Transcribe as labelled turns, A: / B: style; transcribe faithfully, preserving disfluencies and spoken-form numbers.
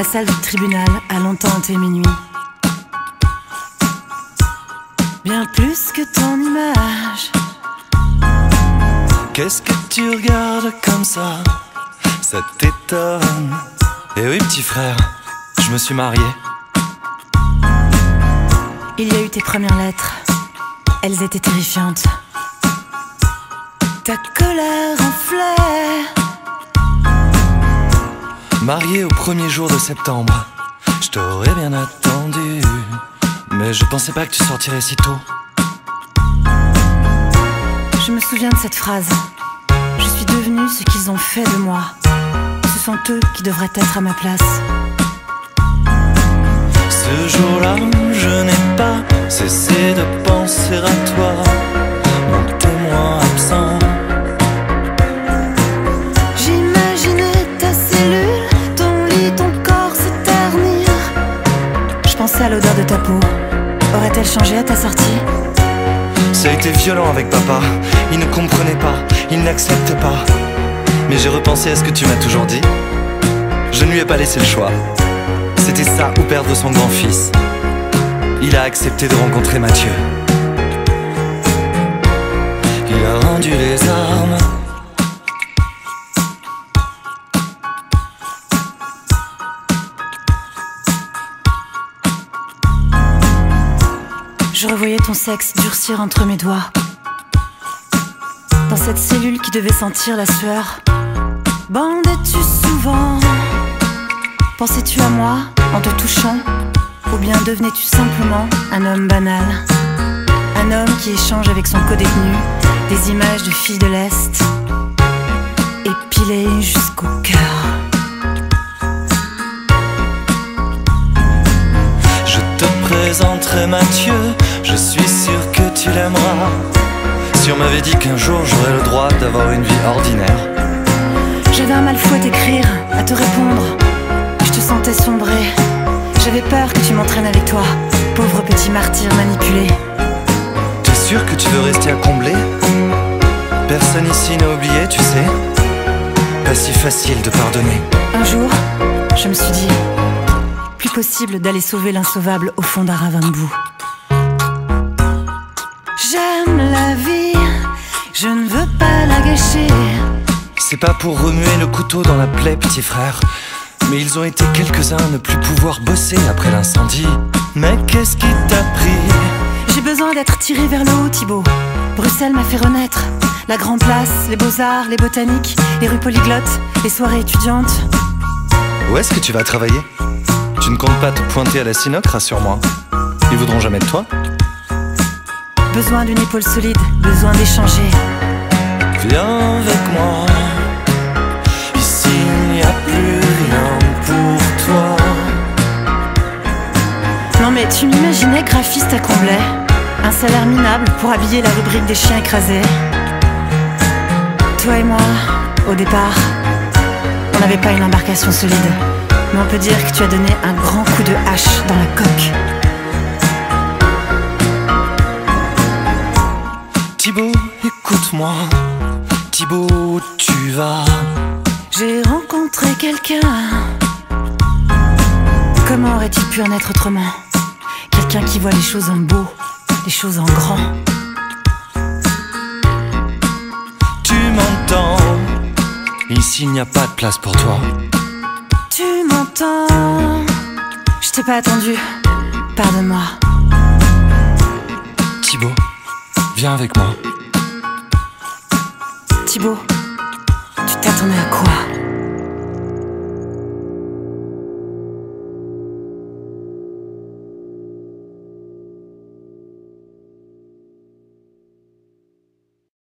A: La salle du tribunal a longtemps hanté mes nuits. Bien plus que ton image.
B: Qu'est-ce que tu regardes comme ça? Ça t'étonne? Eh oui, petit frère, je me suis marié.
A: Il y a eu tes premières lettres. Elles étaient terrifiantes. Ta colère enflait.
B: Marié au premier jour de septembre, je t'aurais bien attendu, mais je pensais pas que tu sortirais si tôt.
A: Je me souviens de cette phrase. Je suis devenue ce qu'ils ont fait de moi. Ce sont eux qui devraient être à ma place.
B: Ce jour-là, je n'ai pas cessé de penser à toi, mon témoin absent.
A: J'imaginais ta cellule, ton lit, ton corps se ternir. Je pensais à l'odeur de ta peau. Aurait-elle changé à ta sortie?
B: Ça a été violent avec papa. Il ne comprenait pas, il n'acceptait pas. Mais j'ai repensé à ce que tu m'as toujours dit. Je ne lui ai pas laissé le choix. C'était ça ou perdre son grand-fils. Il a accepté de rencontrer Mathieu. Il a rendu les armes.
A: Je revoyais ton sexe durcir entre mes doigts. Dans cette cellule qui devait sentir la sueur. Bandais-tu souvent? Pensais-tu à moi en te touchant? Ou bien devenais-tu simplement un homme banal? Un homme qui échange avec son codétenu des images de filles de l'Est, épilées jusqu'au cœur.
B: Je te présenterai Mathieu, je suis sûr que tu l'aimeras. Si on m'avait dit qu'un jour j'aurais le droit d'avoir une vie ordinaire.
A: J'avais un mal fou à t'écrire, à te répondre. Je te sentais sombrer. J'avais peur que tu m'entraînes avec toi, pauvre petit martyr manipulé.
B: T'es sûr que tu veux rester à Combler? Personne ici n'a oublié, tu sais. Pas si facile de pardonner.
A: Un jour, je me suis dit, plus possible d'aller sauver l'insauvable au fond d'un ravin de boue. J'aime la vie, je ne veux pas la gâcher.
B: C'est pas pour remuer le couteau dans la plaie, petit frère, mais ils ont été quelques-uns à ne plus pouvoir bosser après l'incendie. Mais qu'est-ce qui t'a pris?
A: J'ai besoin d'être tiré vers le haut, Thibaut. Bruxelles m'a fait renaître. La Grand Place, les Beaux-Arts, les Botaniques, les rues polyglottes, les soirées étudiantes.
B: Où est-ce que tu vas travailler? Tu ne comptes pas te pointer à la Sinoc, rassure-moi. Ils voudront jamais de toi.
A: Besoin d'une épaule solide, besoin d'échanger.
B: Viens avec moi. Ici il n'y a plus rien pour toi.
A: Non mais tu m'imaginais graphiste à Combray, un salaire minable pour habiller la rubrique des chiens écrasés. Toi et moi, au départ, on n'avait pas une embarcation solide, mais on peut dire que tu as donné un grand coup de hache dans la coque.
B: Thibaut, écoute-moi. Thibaut, où tu vas?
A: J'ai rencontré quelqu'un. Comment aurait-il pu en être autrement? Quelqu'un qui voit les choses en beau, les choses en grand.
B: Tu m'entends? Ici il n'y a pas de place pour toi.
A: Tu m'entends? Je t'ai pas attendu, pardonne-moi.
B: Thibaut, viens avec moi.
A: Thibaut, tu t'attendais à quoi?